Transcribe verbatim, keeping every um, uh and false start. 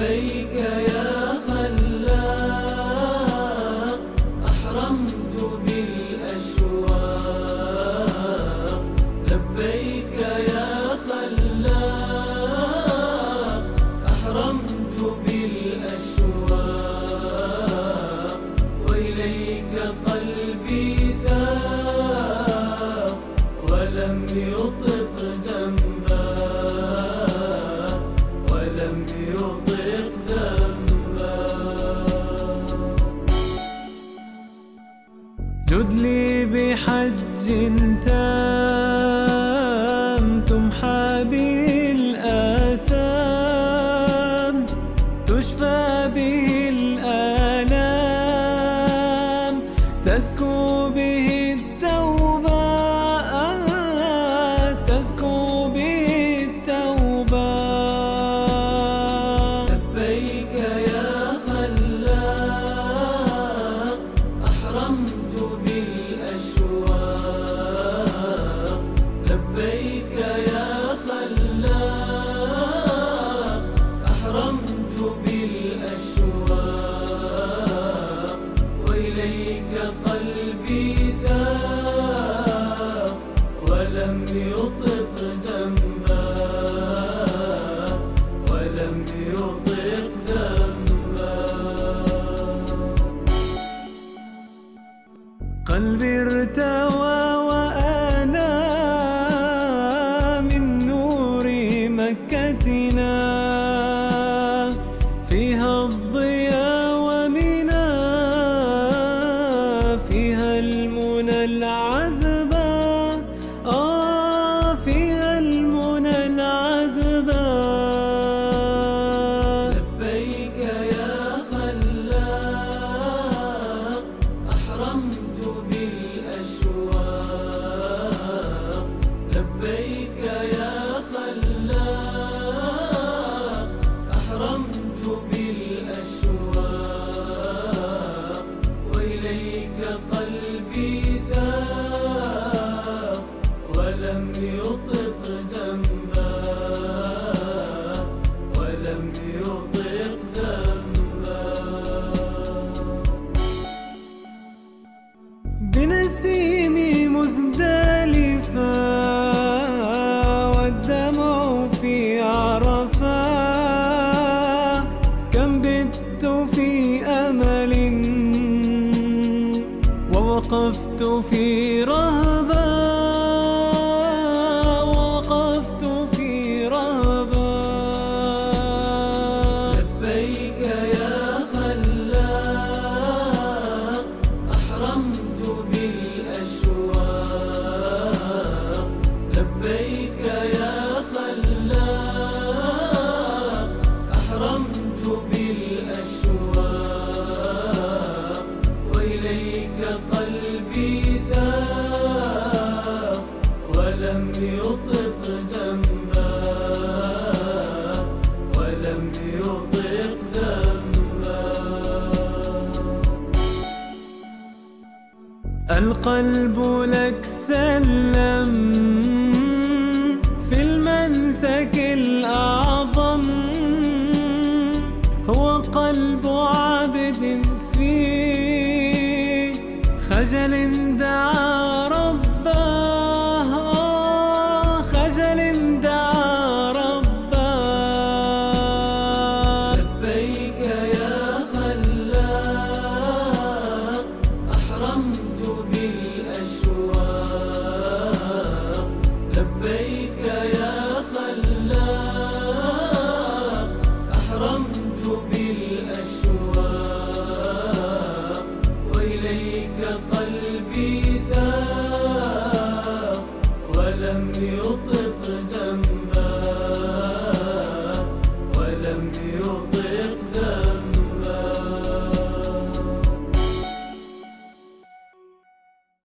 لبيك يا خلاق أحرمت بالأشواق. لبيك يا خلاق أحرمت بالأشواق. وإليك قلبي تاب ولم يطق ذنبا ولم يطق ذنبا. جد لي بحج تام تمحى به الآثام تشفى به الآلام تزكو به التوبة تزكو به التوبة. لبيك يا خلاق أحرمت بالأشواق. لبيك يا خلاق أحرمت بالأشواق. وإليك قلبي تاب ولم يطق ذنبا ولم يطق ذنبا. قلبي ارتوى وأنا من نور مكتنا فيها الضياء ومنى فيها المنى العذبة آه فيها المنى العذبة. لبيك يا خلاق أحرمت بالأشواق. لبيك يا خلاق أحرمت بالأشواق. وإليك قلبي تاب ولم يطق ذنبا ولم يطق ذنبا. بنسيم مزدلفة والدمع في عرفة كم بت في أمل ووقفت في رهبة ووقفت في رهبة. لبيك يا خلاق أحرمت بالأشواق. لبيك يا خلاق أحرمت بالأشواق. وإليك قلبي تاب ولم يطق ذنبا ولم يطق ذنبا. القلب لك سلم في المنسك